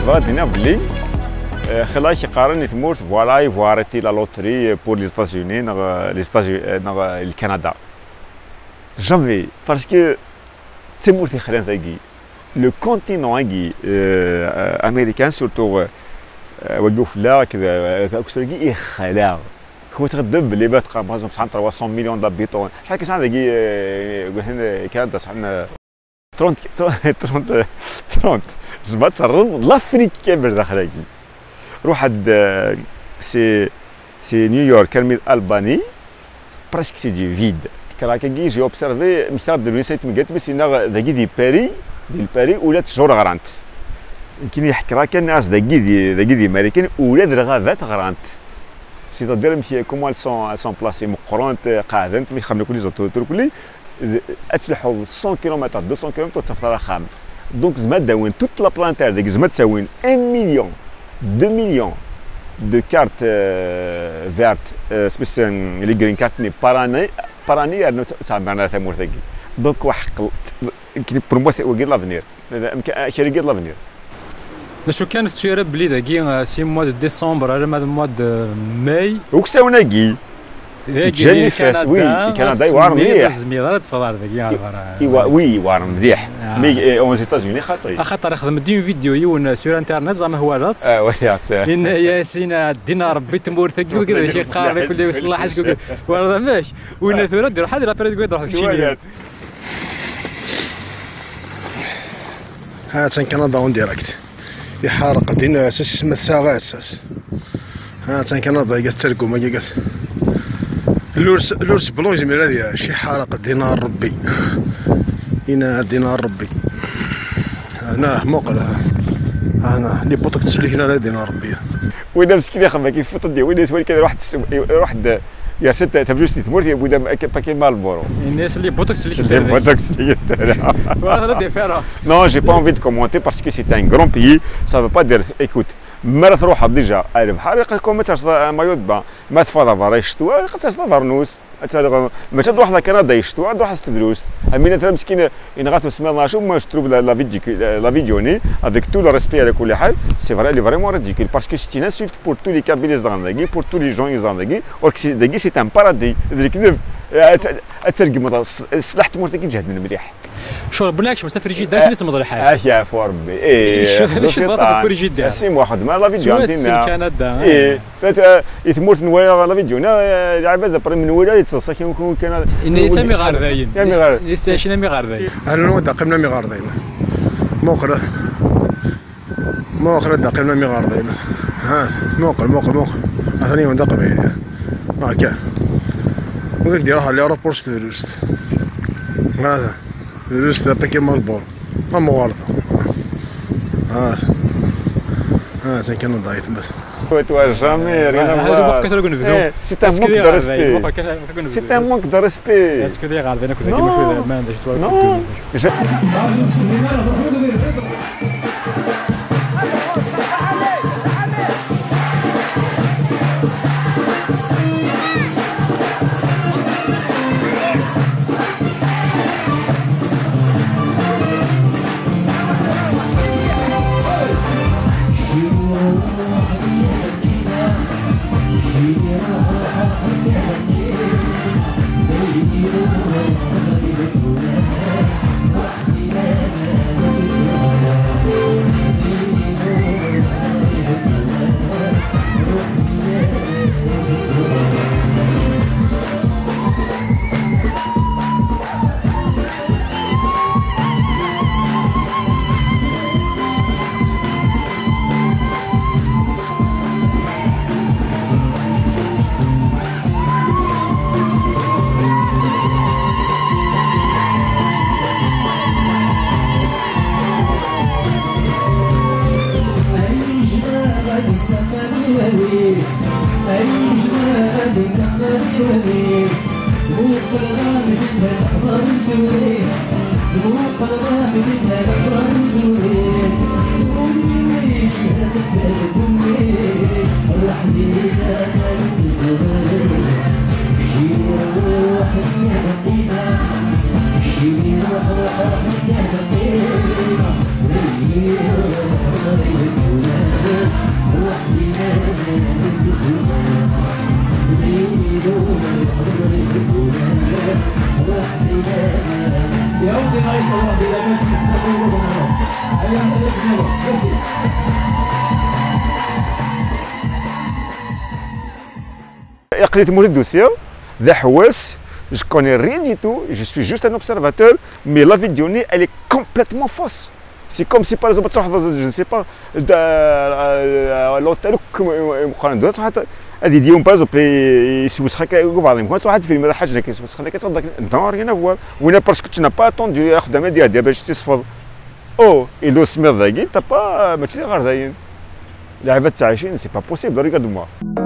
بغات هنا بلي خلاش يقارن يتمورت فوالا يفواريتي لا لوتري بور لي ستاسيوني نغ كندا جافي باسكو تمورتي خلان ذاكي لو كونتينون هاكي امريكان سورتو وقف لا كذا كوسركي يخلا هو تغدب اللي بات باغ اكزومبل شحال 300 مليون دابيتون شحال كاين ذاكي هنا كندا شحال 30 زبط صرم لافريك كامل داخل روح هاد سي نيويورك كان الباني بريسك سي دي فيد كراكي جي اوبسيرفي مثال دو سيت ميغات بس ذاكي دي باري ولات شهور غرانت كاين يحكي راه كان ناس ذاكي دي امريكان ولاد الغابات غرانت سيتادير مشي كومون سون بلاسي مقرونت قاعدين يخملوا كل زوتور كل اتلحوا 100 كيلومتر 200 كيلومتر تصفر خام دونك زعما داوين توت لا بلانتير ديك زعما تساوين 1 مليون 2 مليون دو كارت فيرت سبيسيال لي جرين كارت ني باراني تعبرنا ثمور ثقي دونك واحد بور موا سي وكير لافنير شركه لافنير شو كانت تشير بلي داكي سي موا دو ديسمبر على موا دو ماي وكساوناكي تجني فاس وي كندا يوار مليح زميله تفضل ذاك وي وار مليح مي اون زيتازوني خاطر خدم ديون فيديو يون سور انترنت زعما هو رات ولات ان ياسين دينا ربي تمور ثقي وكذا شي قاري كل يوصل حاجه ورا ماشي وين ثوره دير حد لابريد كويد روح شي ها تن كندا اون ديريكت يحارق دينا اساس اسمه الساغات اساس ها تن كندا قالت ترقو ما قالت لورس بلون زميل هذه شي حارق دينار ربي هنا دينار ربي هنا موقع هنا اللي بوطك تسلك هنا دينار ربي وين مسكين يا خما كيف فطن وين يسوي كذا واحد يا ستة تفجوش تمرت يا بودا باكي مال بورو الناس اللي بوطك تسلك اللي بوطك تسلك voilà la différence. Non, j'ai pas envie de commenter parce que c'est un grand pays. Ça veut pas dire, écoute, مرة تروح ديجا البحر يقول ما ترصد مايو دبا ما تفضل فار يشتوا قد تصدر فارنوس ما تروح لكندا يشتوا تروح تدروس امين ترى مسكين ينغاتو سما شو ما تروف لا فيديوني افيك تو لو ريسبي على كل حال سي فري لي فريمون ريديكول باسكو سي ان انسولت بور تو لي كابيليز داغي بور تو لي جون يزاندغي اور داكي سي ان بارادي ذيك اترقم السلاح تمورتك جهد من مليح شو بالعكس مسافر جدا شنو اسم الحال يا فوربي ايه شو فوري جدا سيم واحد ما لا فيديو عندنا كندا ايه يتموت نوايا لا فيديو هنا العباد بري من ولا يتصل كان يسمي غاردين يسمي مي غاردين انا نود قمنا مي غاردين موقر قمنا مي غاردين ها موقر اثنين من دقه هكا وذاك ديرها لي روبور ستورست هذا الوست باكي مالبور ما مغالطة زين كانوا ضايت بس toi jamais rien à voir c'est un manque de respect c'est un manque de respect est-ce que dire على كذا كيما ما عندش سؤال Yeah. قريت مول الدوسيه ذا حواس je connais rien du tout, je suis juste un observateur, mais la vie de Diony, elle est complètement fausse. C'est comme si par exemple, je ne sais pas, l'hôtel هذه ديهم باز يسوسخ بعضهم كون واحد الفيلم هذا حاجه كيسوسخ لك كتصدق نو ريان افوار وين باسكو tu n'as pas attendu ياخذ مديا ديال باش تصفض او إلو سمير ذاكي تا با ماشي غير داين لعبه عايشين سي با بوسيبل ريغارد موا